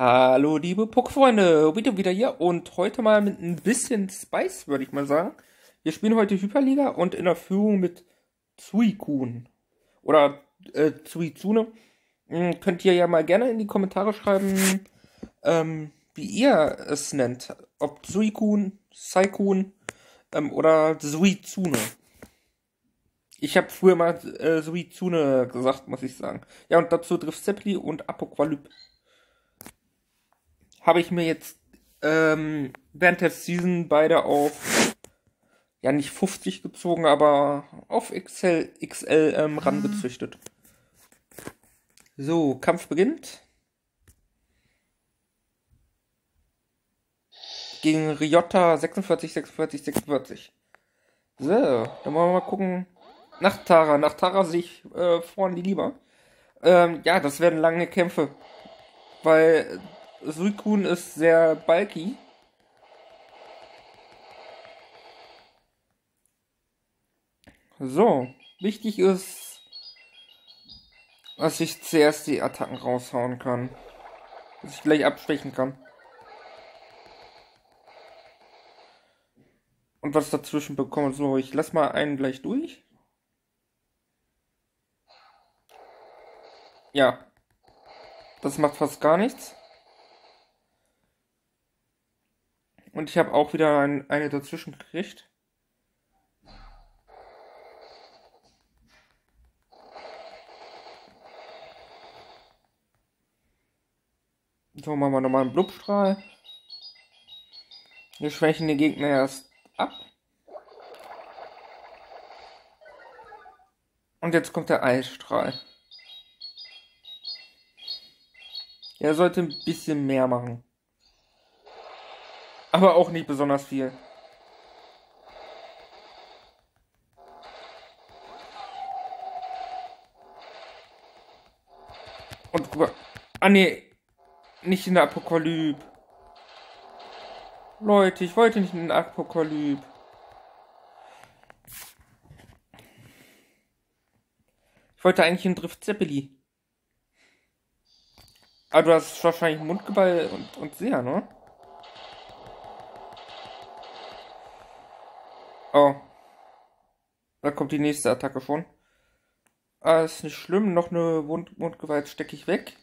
Hallo, liebe Pokéfreunde, wieder hier und heute mal mit ein bisschen Spice, würde ich mal sagen. Wir spielen heute Hyperliga und in der Führung mit Suicune oder Suizune. Könnt ihr ja mal gerne in die Kommentare schreiben, wie ihr es nennt. Ob Suicune, Saikun oder Suizune. Ich habe früher mal Suizune gesagt, muss ich sagen. Ja, und dazu Driftsepli und Apokalypse. Habe ich mir jetzt während der Season beide auf, ja nicht 50 gezogen, aber auf XL rangezüchtet. So, Kampf beginnt. Gegen Ryotta 46, 46, 46. So, dann wollen wir mal gucken. Nach Tara sehe ich vorne die lieber. Ja, das werden lange Kämpfe. Weil Suicune ist sehr bulky. So, wichtig ist, dass ich zuerst die Attacken raushauen kann. Dass ich gleich abschwächen kann. Und was dazwischen bekomme. So, ich lass mal einen gleich durch. Ja. Das macht fast gar nichts. Und ich habe auch wieder eine dazwischen gekriegt. So, machen wir nochmal einen Blubstrahl. Wir schwächen den Gegner erst ab. Und jetzt kommt der Eisstrahl. Er sollte ein bisschen mehr machen. Aber auch nicht besonders viel. Und ah nee, nicht in der Apokalypse. Leute, ich wollte nicht in den Apokalypse. Ich wollte eigentlich in Driftzeppeli. Aber du hast wahrscheinlich Mundgeball und sehr, ne? Oh. Da kommt die nächste Attacke schon. Ah, ist nicht schlimm. Noch eine Mundgewalt stecke ich weg.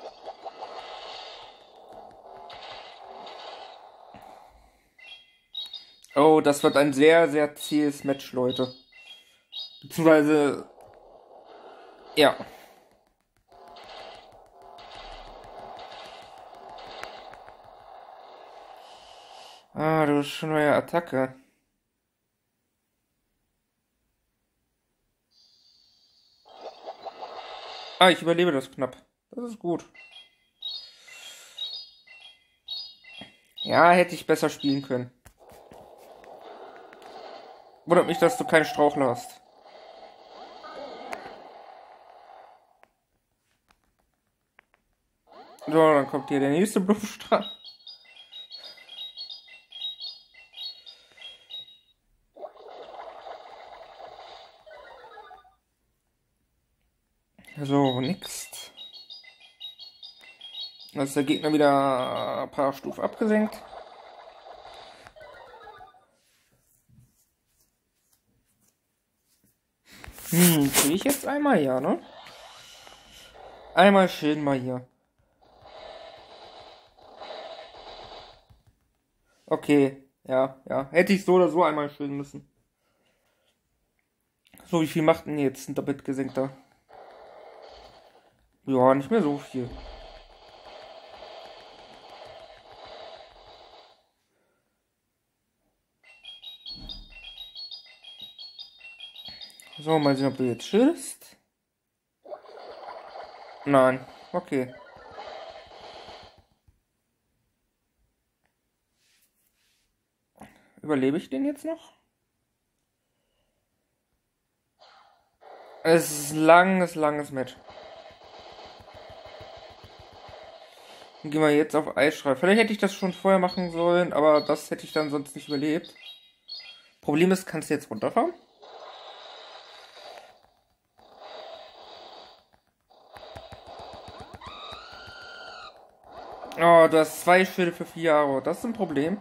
Oh, das wird ein sehr, sehr zähes Match, Leute. Beziehungsweise, ja. Ah, du hast schon neue Attacke. Ah, ich überlebe das knapp. Das ist gut. Ja, hätte ich besser spielen können. Wundert mich, dass du keinen Strauchel hast. So, dann kommt hier der nächste Blumenstrahl. So, nix. Da ist der Gegner wieder ein paar Stufen abgesenkt. Kriege ich jetzt einmal, ja, ne? Einmal schön mal hier. Okay, ja. Hätte ich so oder so einmal schön müssen. So, wie viel macht denn jetzt ein doppelt gesenkter? Ja, nicht mehr so viel. So, mal sehen, ob du jetzt schießt. Nein, okay. Überlebe ich den jetzt noch? Es ist ein langes Match. Dann gehen wir jetzt auf Eisstrahl. Vielleicht hätte ich das schon vorher machen sollen, aber das hätte ich dann sonst nicht überlebt. Problem ist, kannst du jetzt runterfahren? Oh, du hast 2 Schilde für 4 Jahre. Das ist ein Problem.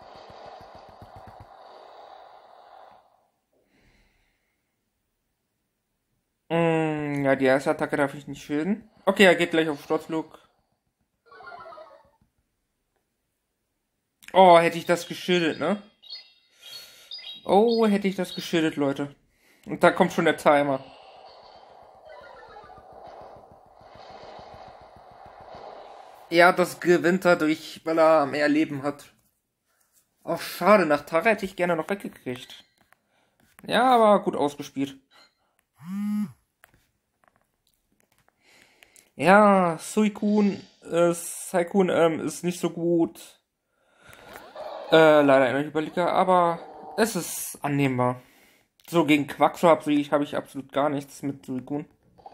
Ja, die erste Attacke darf ich nicht schilden. Okay, er geht gleich auf Sturzflug. Oh, hätte ich das geschildet, ne? Oh, hätte ich das geschildet, Leute. Und da kommt schon der Timer. Ja, das gewinnt dadurch, weil er mehr Leben hat. Oh, schade, nach Tara hätte ich gerne noch weggekriegt. Ja, aber gut ausgespielt. Ja, Saikun ist nicht so gut. Leider in der Hyperliga, aber es ist annehmbar. So, gegen Quaxo habe ich absolut gar nichts mit Suikun.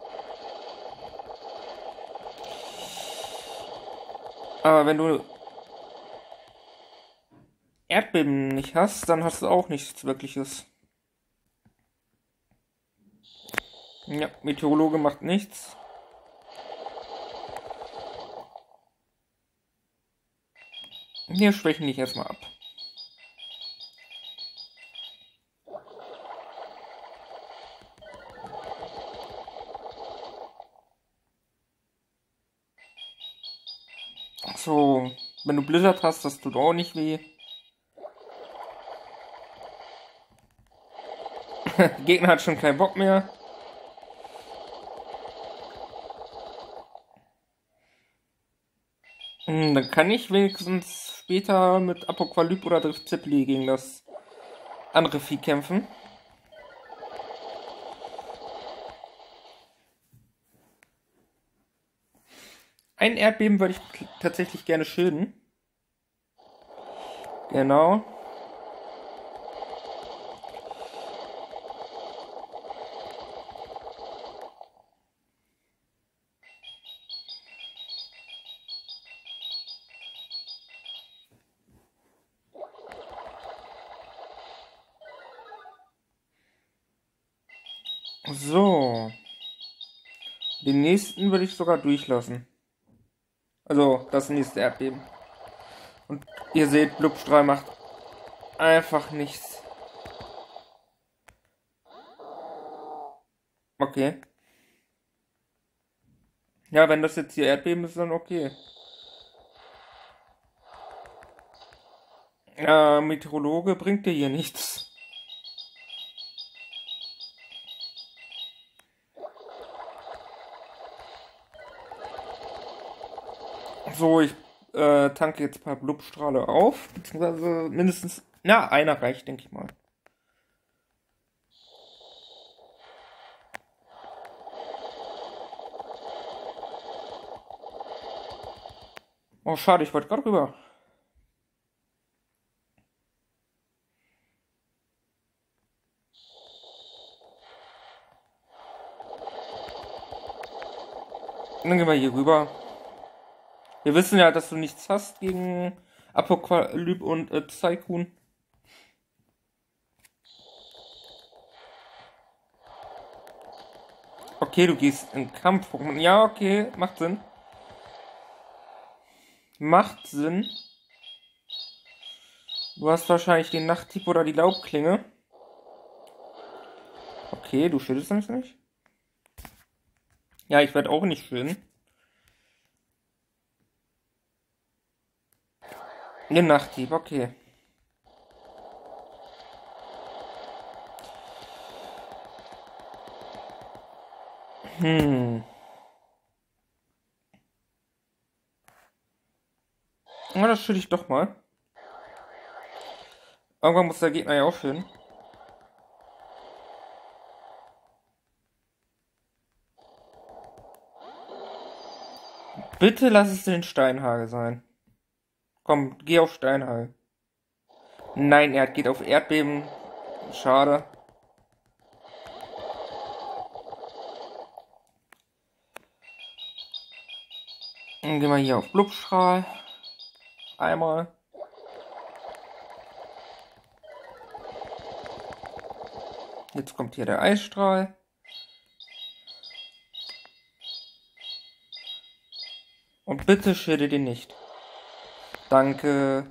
Aber wenn du Erdbeben nicht hast, dann hast du auch nichts Wirkliches. Ja, Meteorologe macht nichts. Wir schwächen dich erstmal ab. So, wenn du Blizzard hast, das tut auch nicht weh. Gegner hat schon keinen Bock mehr. Dann kann ich wenigstens später mit Apokalypse oder Driftzipli gegen das andere Vieh kämpfen. Ein Erdbeben würde ich tatsächlich gerne schilden. Genau. So. Den nächsten würde ich sogar durchlassen. Also, das nächste Erdbeben. Und ihr seht, Blubstrahl macht einfach nichts. Okay. Ja, wenn das jetzt hier Erdbeben ist, dann okay. Meteorologe bringt dir hier nichts. So, ich tanke jetzt ein paar Blubstrahle auf. Beziehungsweise mindestens, na, einer reicht, denke ich mal. Oh, schade, ich wollte gerade rüber. Dann gehen wir hier rüber. Wir wissen ja, dass du nichts hast gegen Apokalypse und Saikun. Okay, du gehst in Kampf. Ja, okay, macht Sinn. Macht Sinn. Du hast wahrscheinlich den Nachtdieb oder die Laubklinge. Okay, du schüttelst uns nicht. Ja, ich werde auch nicht schön. Den Nachtdieb, okay. Na, das schütte ich doch mal. Irgendwann muss der Gegner ja aufhören. Bitte lass es den Steinhagel sein. Komm, geh auf Steinhagel. Nein, er geht auf Erdbeben. Schade. Dann gehen wir hier auf Blubstrahl. Einmal. Jetzt kommt hier der Eisstrahl. Und bitte schilde den nicht. Danke.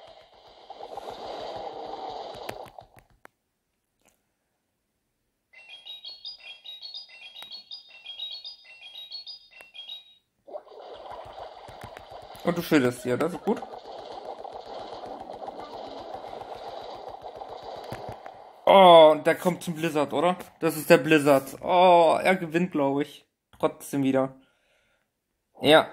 Und du schildest hier, das ist gut. Oh, und der kommt zum Blizzard, oder? Das ist der Blizzard. Oh, er gewinnt, glaube ich. Trotzdem wieder. Ja.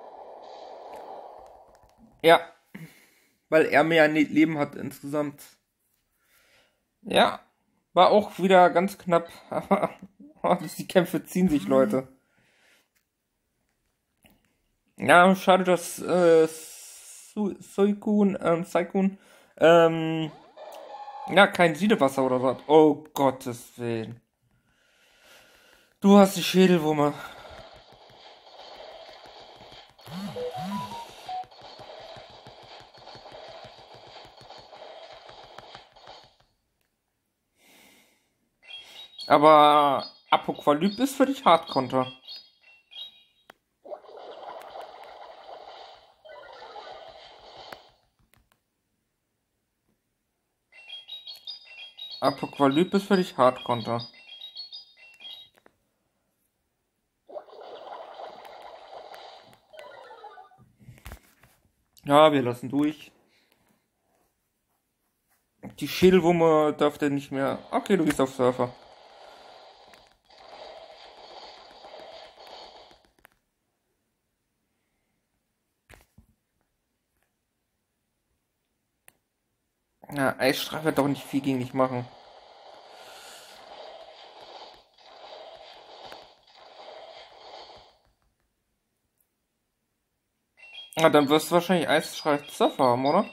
Ja. Weil er mehr Leben hat insgesamt. Ja. War auch wieder ganz knapp. Aber die Kämpfe ziehen sich, Leute. Ja, schade, dass Saikun, ja, kein Siedewasser oder so hat. Oh, Gottes Willen. Du hast die Schädelwumme. Aber Apokalypse ist für dich Hardcounter. Apokalypse ist für dich Hardcounter. Ja, wir lassen durch. Die Schädelwumme darf der nicht mehr. Okay, du gehst auf Surfer. Ja, Eisstrahl wird doch nicht viel gegen dich machen. Na, dann wirst du wahrscheinlich Eisstrahl Surfer haben, oder?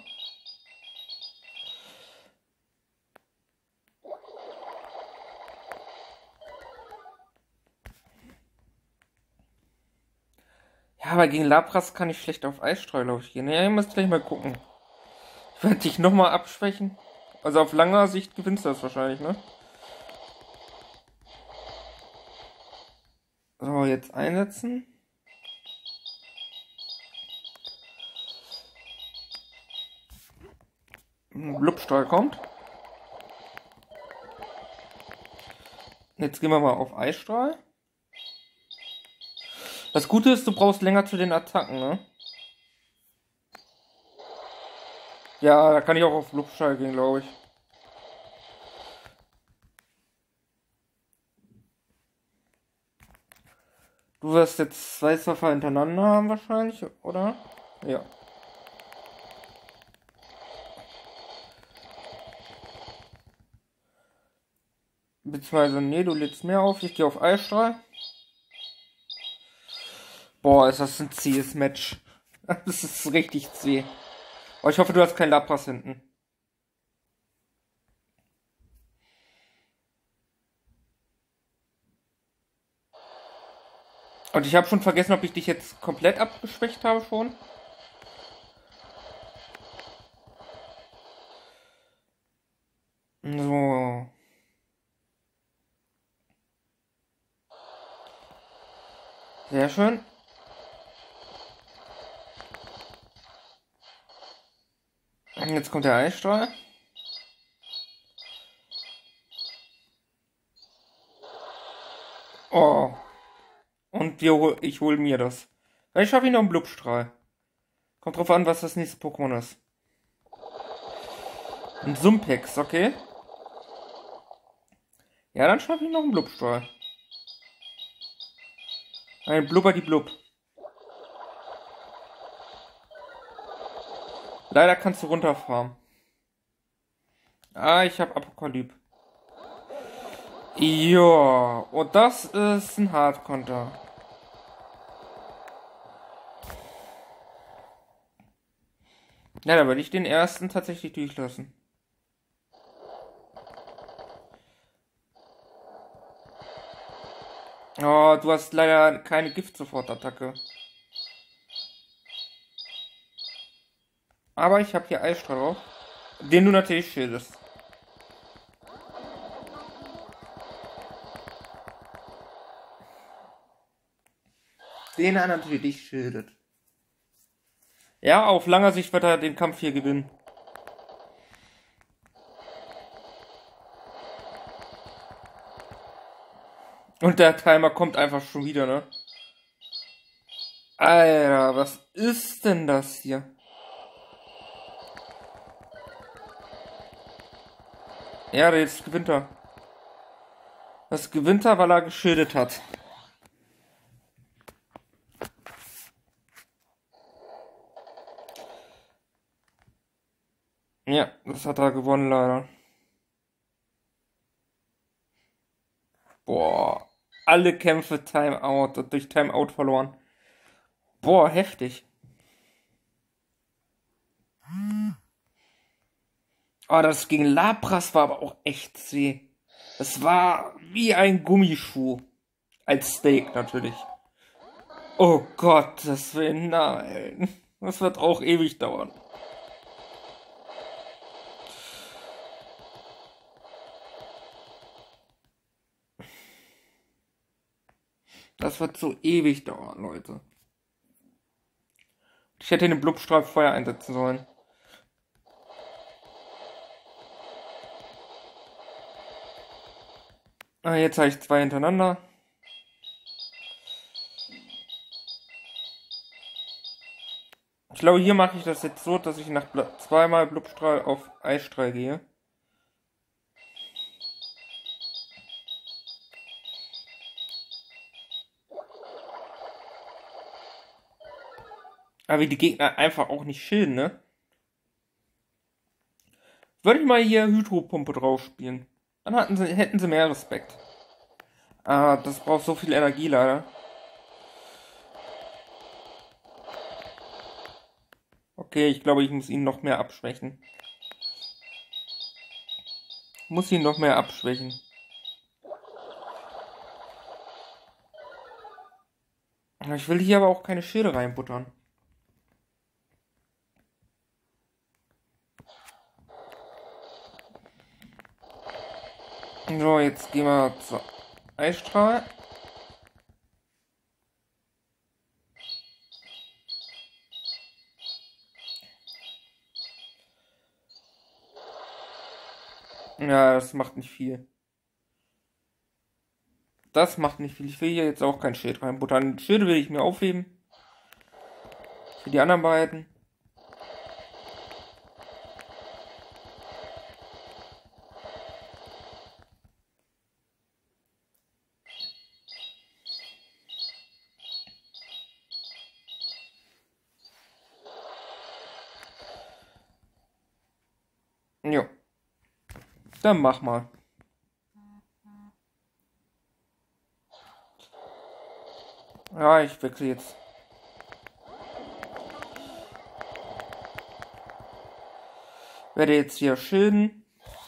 Ja, aber gegen Lapras kann ich schlecht auf Eisstrahl, glaube ich, gehen. Ja, ich muss gleich mal gucken. Ich werde dich nochmal abschwächen. Also auf langer Sicht gewinnst du das wahrscheinlich, ne? So, jetzt einsetzen. Blubstrahl kommt. Jetzt gehen wir mal auf Eisstrahl. Das Gute ist, du brauchst länger zu den Attacken, ne? Ja, da kann ich auch auf Blubstrahl gehen, glaube ich. Du wirst jetzt zwei Surfer hintereinander haben wahrscheinlich, oder? Ja. Beziehungsweise, nee, du lädst mehr auf. Ich gehe auf Eisstrahl. Boah, ist das ein zähes Match. Das ist richtig zäh. Aber ich hoffe, du hast kein Lapras hinten. Und ich habe schon vergessen, ob ich dich jetzt komplett abgeschwächt habe schon. So. Sehr schön. Und jetzt kommt der Eisstrahl. Oh. Und ich hole mir das. Vielleicht schaffe ich noch einen Blubstrahl. Kommt drauf an, was das nächste Pokémon ist. Ein Sumpex, okay. Ja, dann schaffe ich noch einen Blubstrahl. Ein Blubber die Blub. Leider kannst du runterfahren. Ah, ich habe Apokalypse. Ja, und das ist ein Hardcounter. Ja, da würde ich den ersten tatsächlich durchlassen. Oh, du hast leider keine Gift-Sofort-Attacke. Aber ich habe hier Eisstrahl drauf, den du natürlich schildest. Den er natürlich schildet. Ja, auf langer Sicht wird er den Kampf hier gewinnen. Und der Timer kommt einfach schon wieder, ne? Alter, was ist denn das hier? Ja, jetzt gewinnt er. Das gewinnt er, weil er geschildert hat. Ja, das hat er gewonnen, leider. Boah, alle Kämpfe Timeout und durch Timeout verloren. Boah, heftig. Oh, das gegen Lapras war aber auch echt zäh. Das war wie ein Gummischuh. Als Steak natürlich. Oh Gott, das will nein. Das wird auch ewig dauern. Das wird so ewig dauern, Leute. Ich hätte den Blubstrahlfeuer einsetzen sollen. Ah, jetzt habe ich zwei hintereinander. Ich glaube, hier mache ich das jetzt so, dass ich nach zweimal Blubstrahl auf Eisstrahl gehe. Aber wie die Gegner einfach auch nicht schilden, ne? Würde ich mal hier Hydropumpe drauf spielen. Dann hätten sie mehr Respekt. Ah, das braucht so viel Energie leider. Okay, ich glaube, ich muss ihn noch mehr abschwächen. Muss ihn noch mehr abschwächen. Ich will hier aber auch keine Schilde reinbuttern. So, jetzt gehen wir zur Eisstrahl. Ja, das macht nicht viel. Das macht nicht viel. Ich will hier jetzt auch kein Schild reinbuttern. Schilde will ich mir aufheben. Für die anderen beiden. Jo. Dann mach mal. Ja, ich wechsle jetzt. Werde jetzt hier schilden.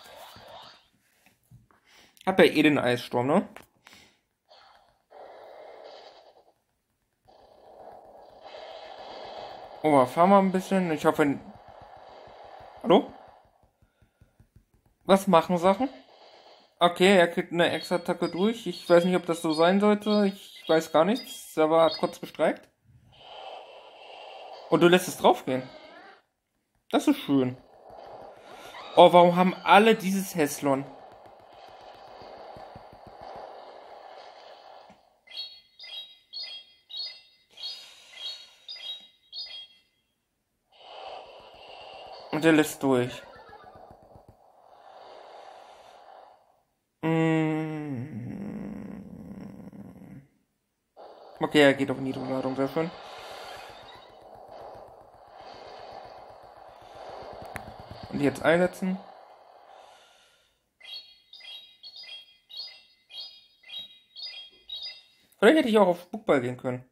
Hab ja eh den Eissturm, ne? Oh, fahren wir ein bisschen. Ich hoffe. Hallo? Was machen Sachen? Okay, er kriegt eine Extra-Attacke durch. Ich weiß nicht, ob das so sein sollte. Ich weiß gar nichts. Server hat kurz gestreikt. Und du lässt es draufgehen. Das ist schön. Oh, warum haben alle dieses Heslon? Und der lässt durch. Okay, er geht auf Niedrigladung, sehr schön. Und jetzt einsetzen. Vielleicht hätte ich auch auf Spukball gehen können.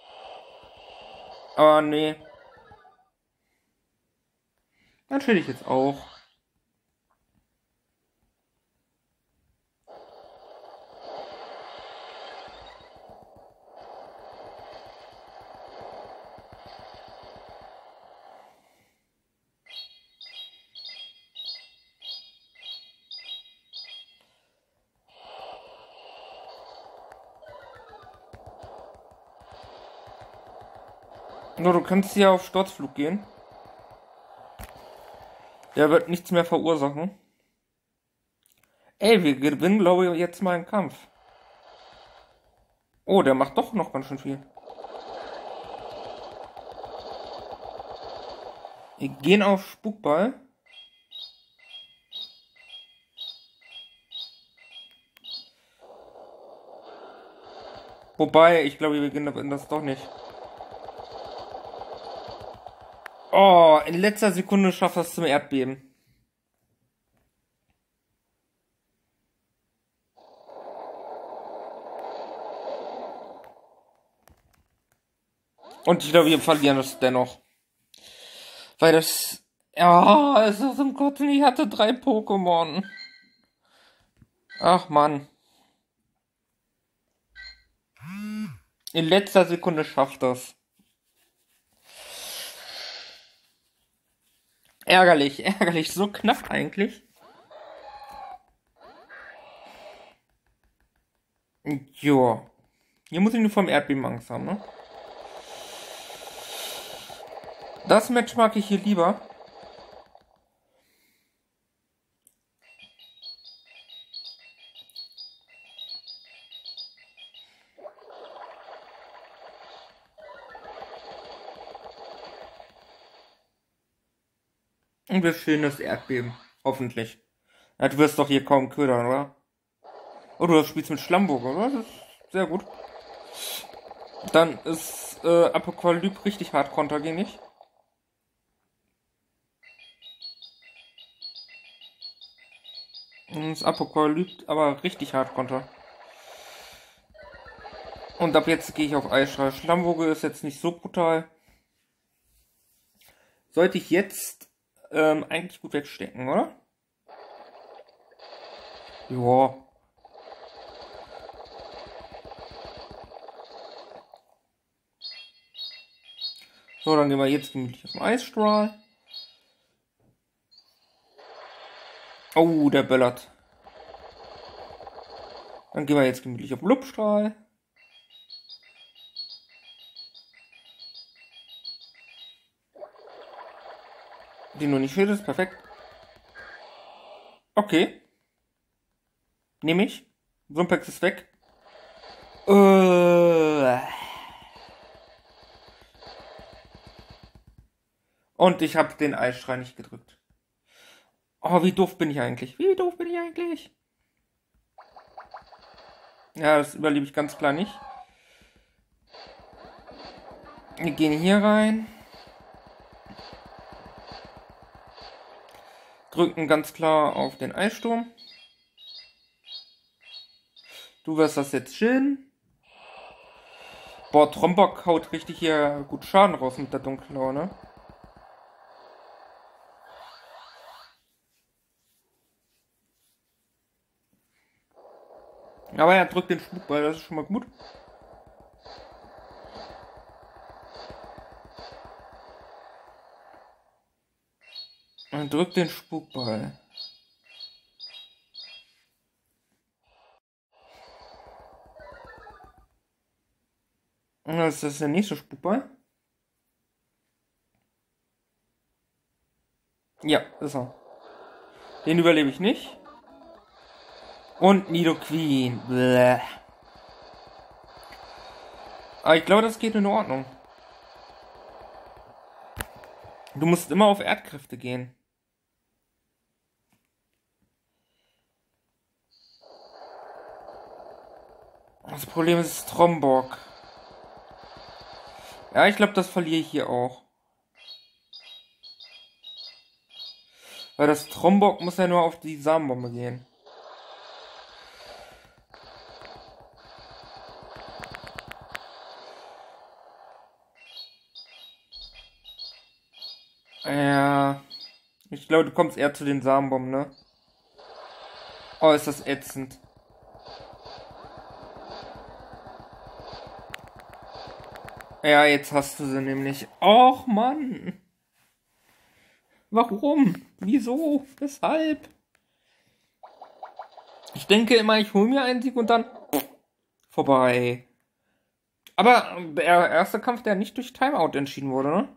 Aber nee. Dann chill ich jetzt auch. Nur du kannst hier auf Sturzflug gehen. Der wird nichts mehr verursachen. Ey, wir gewinnen, glaube ich, jetzt mal einen Kampf. Oh, der macht doch noch ganz schön viel. Wir gehen auf Spukball. Wobei, ich glaube, wir gewinnen das doch nicht. Oh, in letzter Sekunde schafft das zum Erdbeben. Und ich glaube, wir verlieren das dennoch. Weil das... Ja, es ist im Gott, ich hatte 3 Pokémon. Ach, Mann. In letzter Sekunde schafft das. Ärgerlich, ärgerlich. So knapp eigentlich. Joa. Hier muss ich nur vom Erdbeben Angst haben, ne? Das Match mag ich hier lieber. Und wir spielen das Erdbeben. Hoffentlich. Ja, du wirst doch hier kaum ködern, oder? Oh, du spielst mit Schlammburg, oder? Das ist sehr gut. Dann ist Apokalypse richtig hart kontergängig. Das Apokalypse aber richtig hart konter. Und ab jetzt gehe ich auf Eisstrahl. Schlammburg ist jetzt nicht so brutal. Sollte ich jetzt eigentlich gut wegstecken, oder? Ja. So, dann gehen wir jetzt gemütlich auf den Eisstrahl. Oh, der böllert. Dann gehen wir jetzt gemütlich auf den Lupstrahl. Die nur nicht fehlt, ist perfekt. Okay. Nehme ich. Sumpex ist weg. Und ich habe den Eisstrahl nicht gedrückt. Oh, wie doof bin ich eigentlich? Wie doof bin ich eigentlich? Ja, das überlebe ich ganz klar nicht. Wir gehen hier rein. Drücken ganz klar auf den Eissturm. Du wirst das jetzt chillen. Boah, Trombok haut richtig hier gut Schaden raus mit der Dunkellaune. Aber er drückt den Spukball, das ist schon mal gut. Er drückt den Spukball. Und das ist der nächste Spukball. Ja, ist er. Den überlebe ich nicht. Und Nidoqueen. Bläh. Aber ich glaube, das geht in Ordnung. Du musst immer auf Erdkräfte gehen. Das Problem ist Trombok. Ja, ich glaube, das verliere ich hier auch. Weil das Trombok muss ja nur auf die Samenbombe gehen. Ja. Ich glaube, du kommst eher zu den Samenbomben, ne? Oh, ist das ätzend. Ja, jetzt hast du sie nämlich. Och, Mann. Warum? Wieso? Weshalb? Ich denke immer, ich hole mir einen Sieg und dann vorbei. Aber der erste Kampf, der nicht durch Timeout entschieden wurde, ne?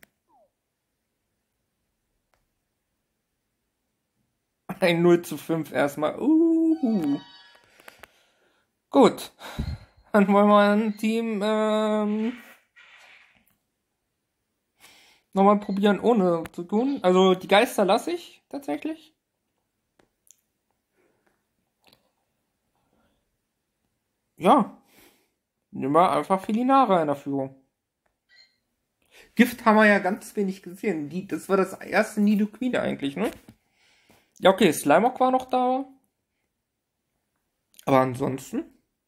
Ein 0:5 erstmal. Gut. Dann wollen wir ein Team nochmal probieren, ohne zu tun. Also die Geister lasse ich tatsächlich. Ja. Nehmen wir einfach Felinara in der Führung. Gift haben wir ja ganz wenig gesehen. Das war das erste Nidoqueen eigentlich, ne? Ja, okay, Slimeock war noch da. Aber ansonsten.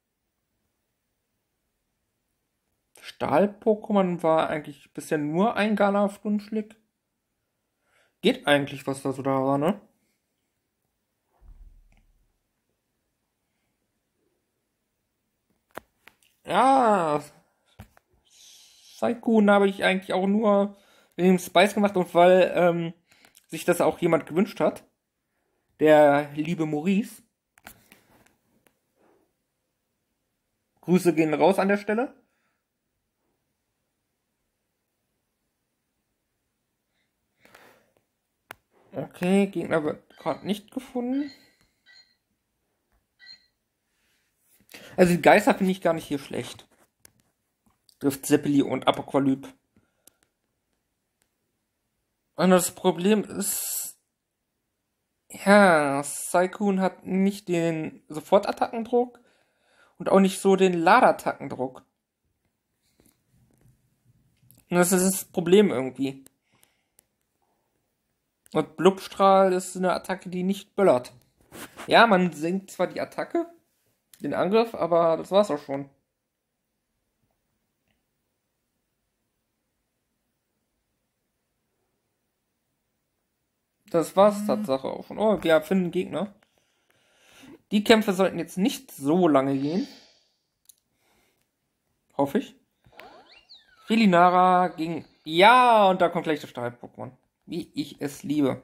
Stahl-Pokémon war eigentlich bisher nur ein Galaf-Grundschlick. Geht eigentlich, was da so da war, ne? Ja, Saikun habe ich eigentlich auch nur wegen dem Spice gemacht und weil sich das auch jemand gewünscht hat. Der liebe Maurice. Grüße gehen raus an der Stelle. Okay, Gegner wird gerade nicht gefunden. Also die Geister finde ich gar nicht hier schlecht. Trifft Zeppeli und Apokalyp. Und das Problem ist, ja, Saikun hat nicht den Sofortattackendruck und auch nicht so den Ladattackendruck. Und das ist das Problem irgendwie. Und Blubstrahl ist eine Attacke, die nicht böllert. Ja, man senkt zwar die Attacke, den Angriff, aber das war's auch schon. Das war's Tatsache auch schon. Oh, wir finden Gegner. Die Kämpfe sollten jetzt nicht so lange gehen. Hoffe ich. Felinara gegen... Ja, und da kommt gleich das Stahl-Pokémon. Wie ich es liebe.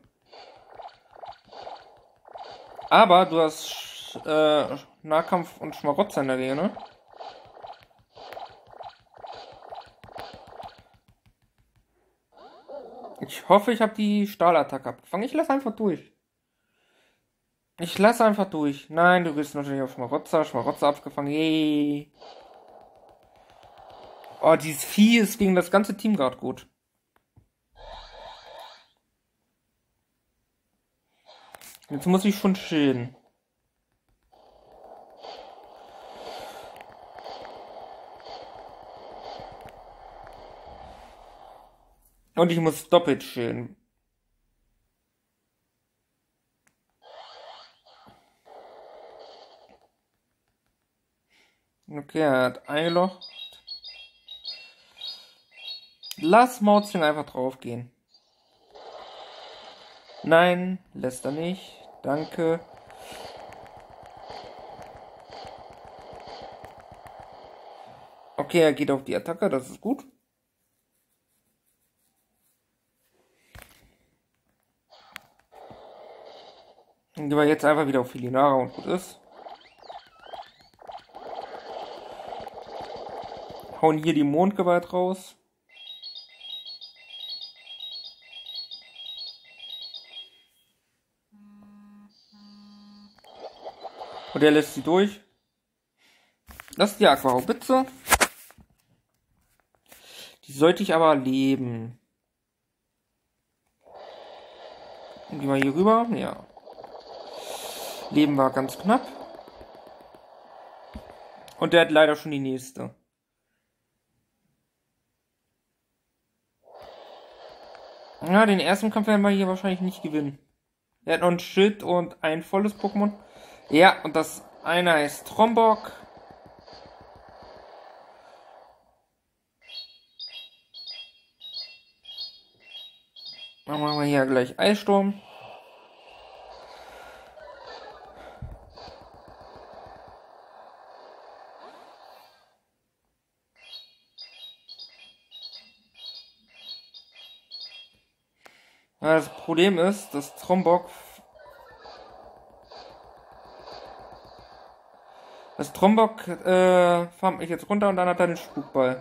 Aber du hast Nahkampf und Schmarotzer in der Nähe, ne? Ich hoffe, ich habe die Stahlattacke abgefangen. Ich lasse einfach durch. Ich lasse einfach durch. Nein, du bist natürlich auf Schmarotzer. Schmarotzer abgefangen. Yay. Oh, dieses Vieh ist gegen das ganze Team gerade gut. Jetzt muss ich schon chillen. Und ich muss doppelt chillen. Okay, er hat eingelocht. Lass Mauzling einfach draufgehen. Nein, lässt er nicht. Danke. Okay, er geht auf die Attacke, das ist gut. Dann gehen wir jetzt einfach wieder auf Felinara und gut ist. Hauen hier die Mondgewalt raus. Und er lässt sie durch. Das ist die Aquahaubitze. Die sollte ich aber leben. Gehen wir hier rüber. Ja. Leben war ganz knapp. Und der hat leider schon die nächste. Ja, den ersten Kampf werden wir hier wahrscheinlich nicht gewinnen. Er hat noch ein Schild und ein volles Pokémon. Ja, und das eine heißt Trombok. Dann machen wir hier gleich Eissturm. Ja, das Problem ist, dass Trombok Das Trombok farmt mich jetzt runter und dann hat er den Spukball.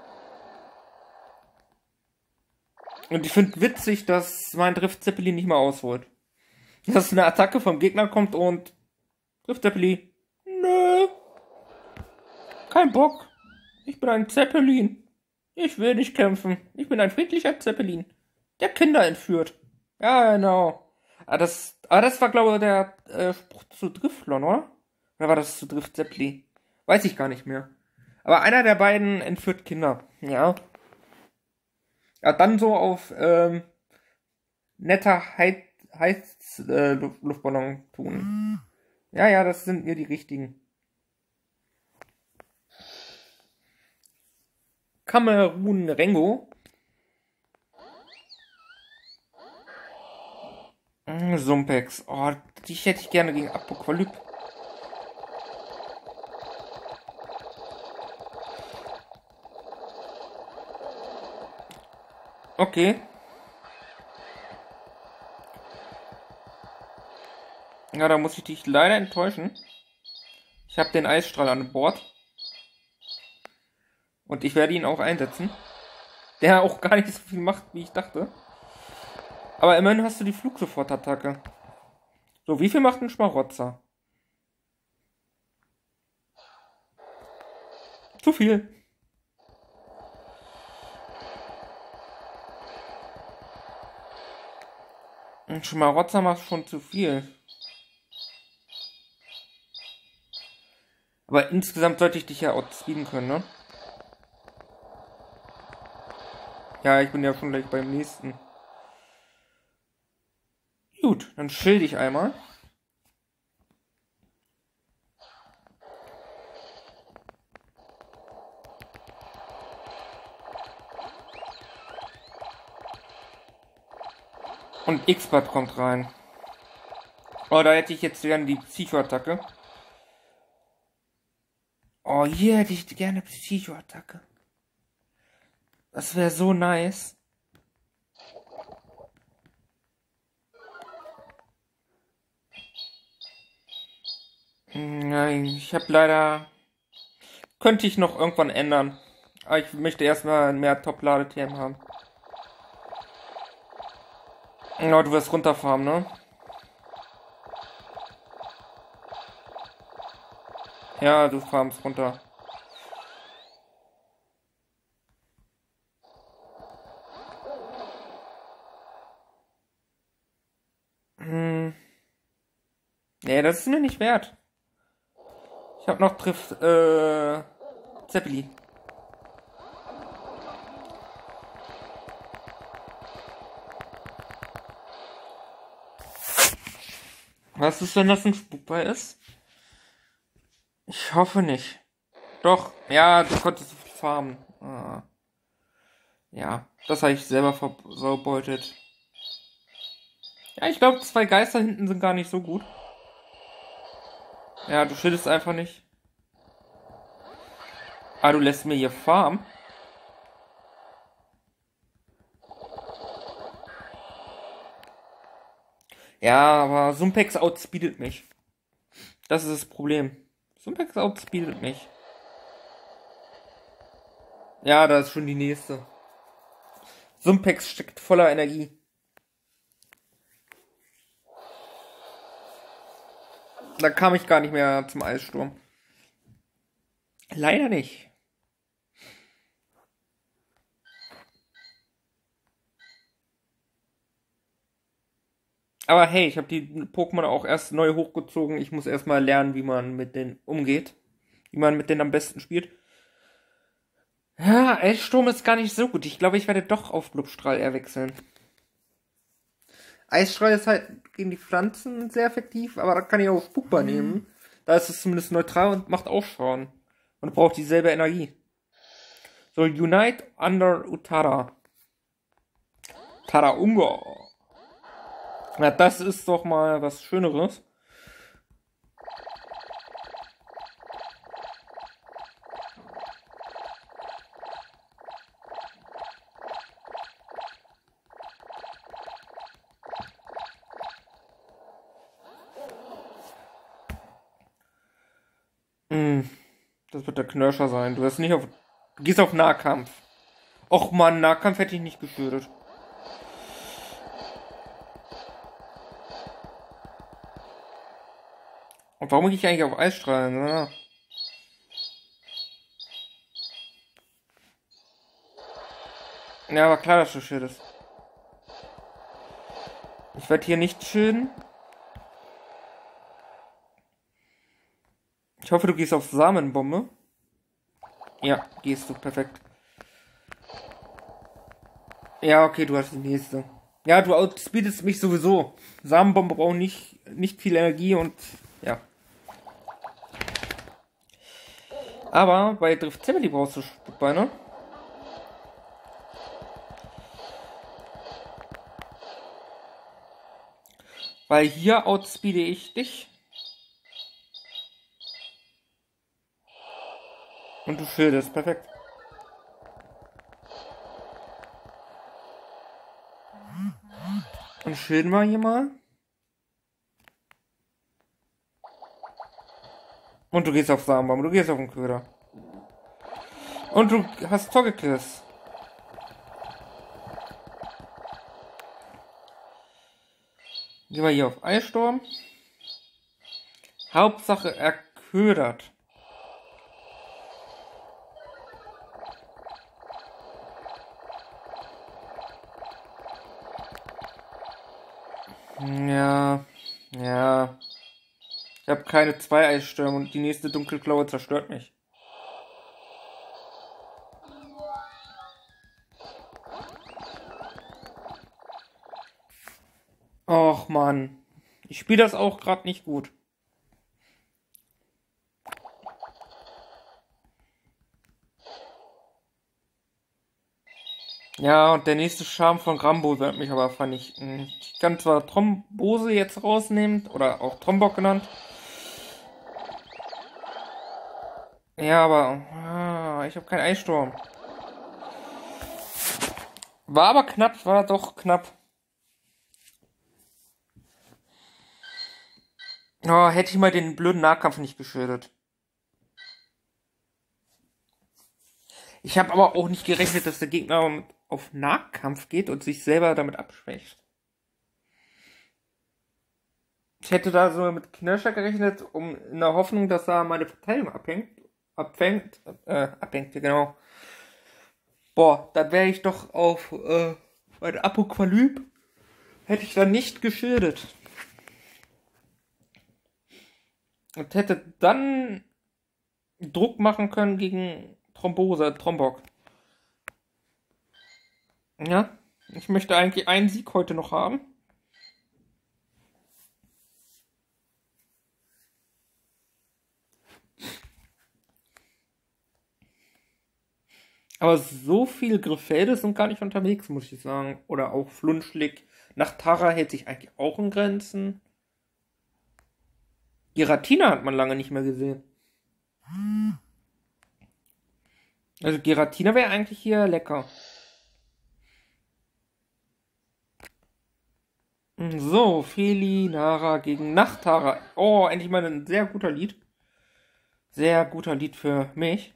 Und ich finde witzig, dass mein Drift Zeppelin nicht mal ausholt. Dass eine Attacke vom Gegner kommt und Drift Zeppelin. Nö. Kein Bock. Ich bin ein Zeppelin. Ich will nicht kämpfen. Ich bin ein friedlicher Zeppelin, der Kinder entführt. Ja, genau. Das war, glaube ich, der Spruch zu Driftlon, oder? Oder war das zu Drift Zeppelin? Weiß ich gar nicht mehr. Aber einer der beiden entführt Kinder. Ja. Ja, dann so auf netter Luftballon tun. Ja, ja, das sind mir die richtigen. Kamerun Rengo. Sumpex. Oh, die hätte ich gerne gegen Apokalypse. Okay. Ja, da muss ich dich leider enttäuschen. Ich habe den Eisstrahl an Bord. Und ich werde ihn auch einsetzen. Der auch gar nicht so viel macht, wie ich dachte. Aber immerhin hast du die Flugsofortattacke. So, wie viel macht ein Schmarotzer? Zu viel. Ein Schmarotzer macht schon zu viel. Aber insgesamt sollte ich dich ja outspeeden können, ne? Ja, ich bin ja schon gleich beim nächsten. Gut, dann schild ich einmal. Und X-Bad kommt rein. Oh, da hätte ich jetzt gerne die Psycho-Attacke. Oh, hier hätte ich gerne Psycho-Attacke. Das wäre so nice. Nein, ich habe leider... Könnte ich noch irgendwann ändern. Aber ich möchte erstmal mehr Top-Lade-TM haben. Ja, du wirst runterfahren, ne? Ja, du farmst runter. Nee, das ist mir nicht wert. Ich hab noch Zeppeli. Was ist, wenn das ein Spukball ist? Ich hoffe nicht. Doch, ja, du konntest so viel farmen. Ah. Ja, das habe ich selber versaubeutet. Ja, ich glaube, 2 Geister hinten sind gar nicht so gut. Ja, du schüttest einfach nicht. Ah, du lässt mir hier farmen. Ja, aber Sumpex outspeedet mich. Das ist das Problem. Sumpex outspeedet mich. Ja, da ist schon die nächste. Sumpex steckt voller Energie. Da kam ich gar nicht mehr zum Eissturm. Leider nicht. Aber hey, ich habe die Pokémon auch erst neu hochgezogen. Ich muss erstmal lernen, wie man mit denen umgeht. Wie man mit denen am besten spielt. Ja, Eissturm ist gar nicht so gut. Ich glaube, ich werde doch auf Glubstrahl eher wechseln. Eisstrahl ist halt gegen die Pflanzen sehr effektiv, aber da kann ich auch Spukball nehmen. Da ist es zumindest neutral und macht auch Schaden. Und braucht dieselbe Energie. So, Unite under Uttara. Taraunga. Na, das ist doch mal was Schöneres. Hm, das wird der Knirscher sein. Du gehst auf Nahkampf. Och man, Nahkampf hätte ich nicht geschüttet. Und warum gehe ich eigentlich auf Eisstrahlen? Ja, aber klar, dass du schüttest. Ich werde hier nicht schön. Ich hoffe, du gehst auf Samenbombe. Ja, gehst du. Perfekt. Ja, okay, du hast die nächste. Ja, du outspeedest mich sowieso. Samenbombe braucht nicht viel Energie und ja. Aber bei Drift Family brauchst du Sputbeine. Weil hier outspeede ich dich. Und du schildest. Perfekt. Und schilden wir hier mal. Und du gehst auf Samenbaum. Du gehst auf den Köder. Und du hast Togekiss. Gehen wir hier auf Eissturm. Hauptsache er ködert. Ja. Ja. Ich habe keine 2 Eisstürme und die nächste Dunkelklaue zerstört mich. Och Mann. Ich spiele das auch gerade nicht gut. Ja, und der nächste Charme von Grambo wird mich aber vernichten. Ich kann zwar Thrombose jetzt rausnehmen, oder auch Trombok genannt. Ja, aber ich habe keinen Eissturm. War aber knapp, war doch knapp. Oh, hätte ich mal den blöden Nahkampf nicht geschildert. Ich habe aber auch nicht gerechnet, dass der Gegner auf Nahkampf geht und sich selber damit abschwächt. Ich hätte da so mit Knirscher gerechnet, in der Hoffnung, dass da meine Verteidigung abhängt, genau. Boah, dann wäre ich doch auf mein Apokalyp, hätte ich dann nicht geschildert. Und hätte dann Druck machen können gegen Trombok. Ja, ich möchte eigentlich einen Sieg heute noch haben. Aber so viel Griffelde sind gar nicht unterwegs, muss ich sagen. Oder auch Flunschlig. Nach Tara hält sich eigentlich auch in Grenzen. Giratina hat man lange nicht mehr gesehen. Also Giratina wäre eigentlich hier lecker. So, Felinara gegen Nachtara. Oh, endlich mal ein sehr guter Lied. Sehr guter Lied für mich.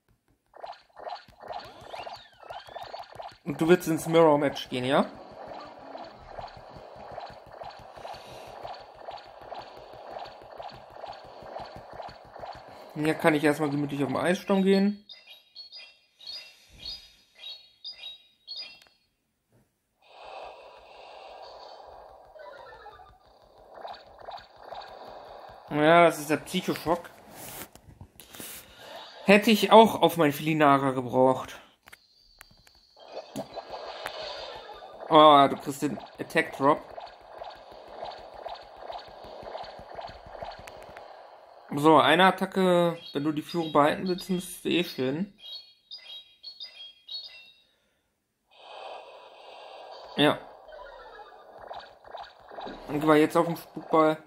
Und du willst ins Mirror-Match gehen, ja? Hier kann ich erstmal gemütlich auf den Eissturm gehen. Ja, das ist der Psychoschock. Hätte ich auch auf mein Felinara gebraucht. Oh, du kriegst den Attack Drop. So, eine Attacke, wenn du die Führung behalten willst, müsstest du eh schön. Ja. Dann gehen wir jetzt auf den Spukball.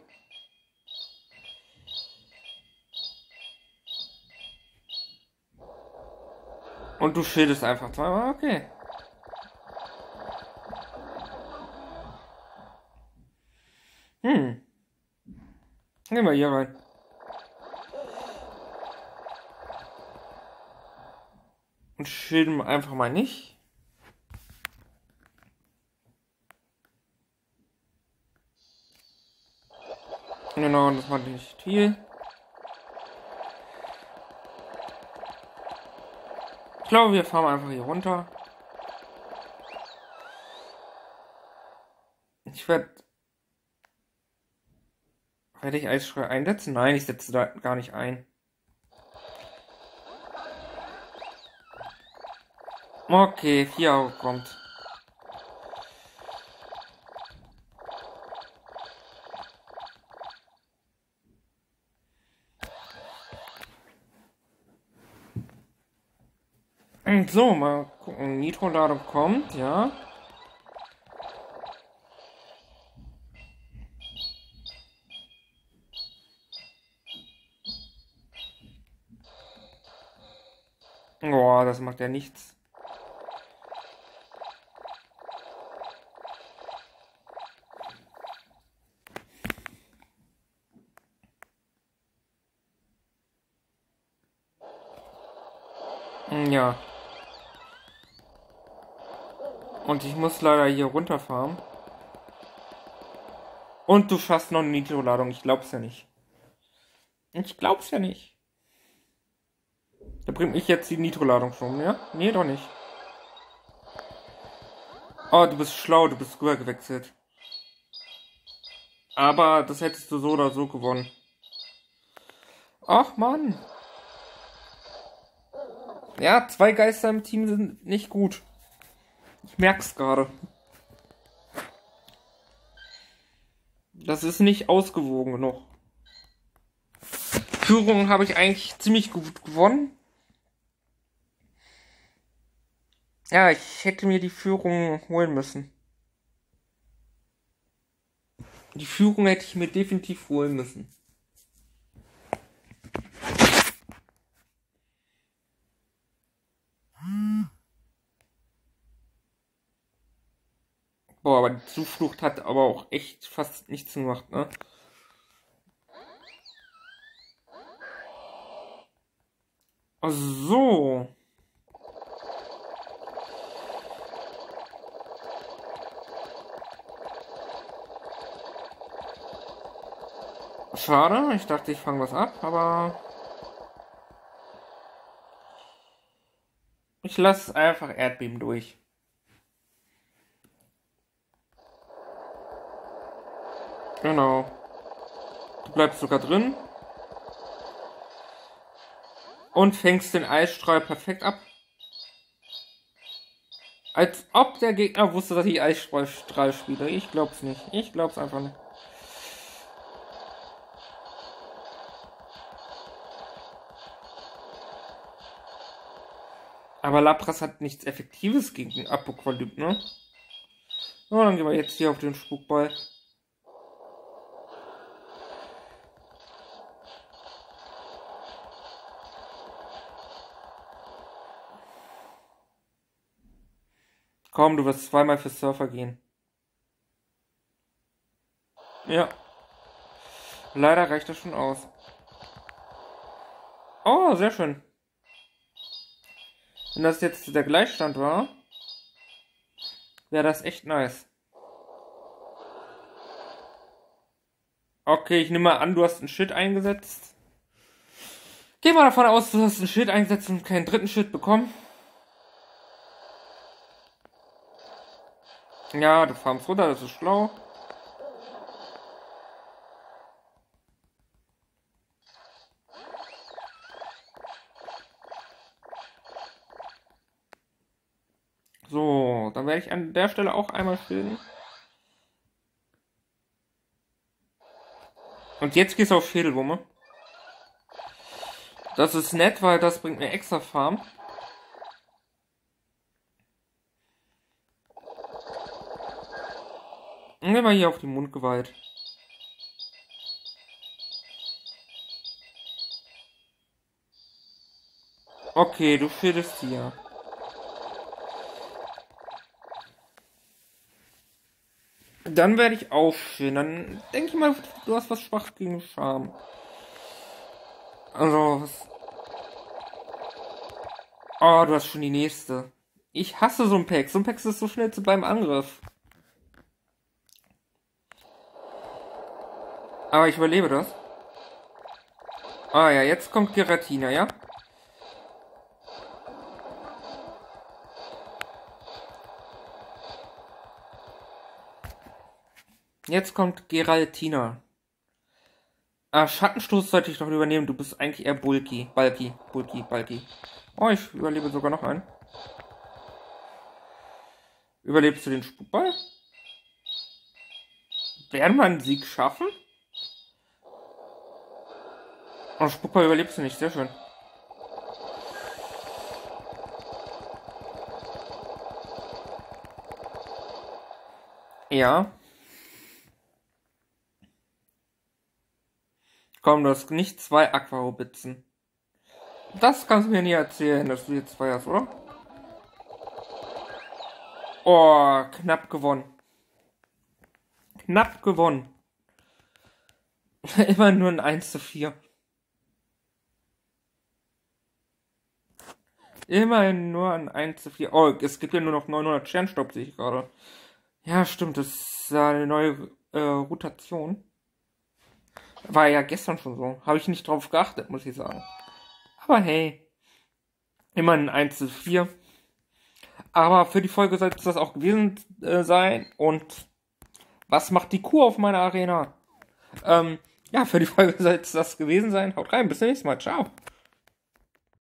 Und du schildest einfach zweimal, okay. Gehen wir hier rein. Und schilden einfach mal nicht. Genau, das macht nicht viel. Ich glaube, wir fahren einfach hier runter. Werde ich Eisschrei einsetzen? Nein, ich setze da gar nicht ein. Okay, 4 Euro kommt. So, mal gucken. Nitro-Ladung kommt, ja. Boah, das macht ja nichts. Ja. Und ich muss leider hier runterfahren. Und du schaffst noch eine Nitro-Ladung. Ich glaub's ja nicht. Ich glaub's ja nicht. Da bringt mich jetzt die Nitro-Ladung schon, ja? Nee, doch nicht. Oh, du bist schlau, du bist rüber gewechselt. Aber das hättest du so oder so gewonnen. Ach, Mann. Ja, 2 Geister im Team sind nicht gut. Ich merk's gerade. Das ist nicht ausgewogen genug. Führung habe ich eigentlich ziemlich gut gewonnen. Ja, ich hätte mir die Führung holen müssen. Die Führung hätte ich mir definitiv holen müssen. Boah, aber die Zuflucht hat aber auch echt fast nichts gemacht, ne? So. Schade, ich dachte, ich fange was ab, aber ich lasse einfach Erdbeben durch. Genau. Du bleibst sogar drin. Und fängst den Eisstrahl perfekt ab. Als ob der Gegner wusste, dass ich Eisstrahl spiele. Ich glaub's nicht. Ich glaub's einfach nicht. Aber Lapras hat nichts Effektives gegen Apokalypse, ne? So, dann gehen wir jetzt hier auf den Spukball. Komm, du wirst zweimal für Surfer gehen. Ja. Leider reicht das schon aus. Oh, sehr schön. Wenn das jetzt der Gleichstand war, wäre das echt nice. Okay, ich nehme mal an, du hast einen Shit eingesetzt. Geh mal davon aus, du hast einen Shit eingesetzt und keinen dritten Shit bekommen. Ja, du farmst runter, das ist schlau. So, dann werde ich an der Stelle auch einmal filmen. Und jetzt gehst du auf Schädelwumme. Das ist nett, weil das bringt mir extra Farm. Und gehen wir hier auf die Mundgewalt. Okay, du schädest hier. Dann werde ich aufstehen. Dann denke ich mal, du hast was schwach gegen Charme. Also, was... Oh, du hast schon die nächste. Ich hasse Sumpex. Sumpex ist so schnell beim Angriff. Aber ich überlebe das. Ah ja, jetzt kommt Giratina, ja? Jetzt kommt Geraltina. Ah, Schattenstoß sollte ich noch übernehmen. Du bist eigentlich eher bulky. Bulky. Oh, ich überlebe sogar noch einen. Überlebst du den Spukball? Werden wir einen Sieg schaffen? Oh, Spukball überlebst du nicht. Sehr schön. Ja. Komm, du hast nicht 2 Aquarobitzen. Das kannst du mir nie erzählen, dass du jetzt 2 hast, oder? Oh, knapp gewonnen. Knapp gewonnen. Immer nur ein 1:4. Immerhin nur ein 1:4. Oh, es gibt ja nur noch 900 Sternstaub, sehe ich gerade. Ja, stimmt, das ist eine neue Rotation. War ja gestern schon so. Habe ich nicht drauf geachtet, muss ich sagen. Aber hey. Immerhin 1:4. Aber für die Folge sollte es das auch gewesen sein. Und was macht die Kuh auf meiner Arena? Ja, für die Folge sollte es das gewesen sein. Haut rein, bis zum nächsten Mal. Ciao.